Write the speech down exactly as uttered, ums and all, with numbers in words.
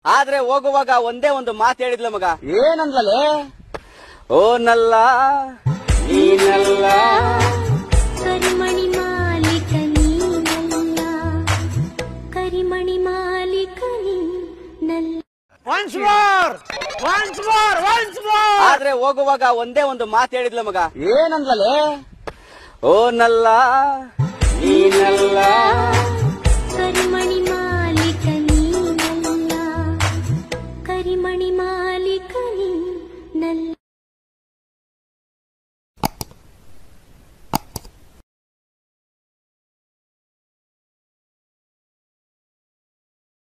ಆದ್ರೆ ಹೋಗುವಾಗ ಒಂದೇ ಒಂದು ಮಾತು ಹೇಳಿದ್ಲ ಮಗ. ಏನಂದ್ಲೇ? ಓ ನಲ್ಲ ನೀನಲ್ಲ ಕರಿಮಣಿ ಮಾಲೀಕ ನೀನಲ್ಲ, ಕರಿಮಣಿ ಮಾಲೀಕ ನೀನಲ್ಲ. Once more once more once more. ಆದ್ರೆ ಹೋಗುವಾಗ ಒಂದೇ ಒಂದು ಮಾತು ಹೇಳಿದ್ಲ ಮಗ. ಏನಂದ್ಲೇ? ಓ ನಲ್ಲ ನೀನಲ್ಲ